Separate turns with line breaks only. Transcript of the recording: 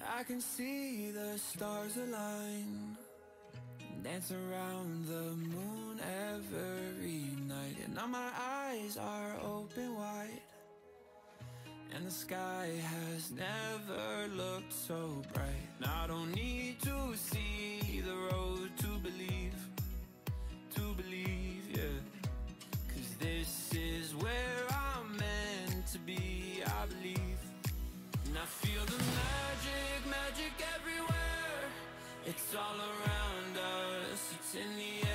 I can see the stars align, dance around the moon every night. And now my eyes are open wide, and the sky has never looked so bright. Now I don't need to see the road to believe, yeah. 'Cause this is where I'm meant to be, I believe. And I feel the magic everywhere. It's all around us, it's in the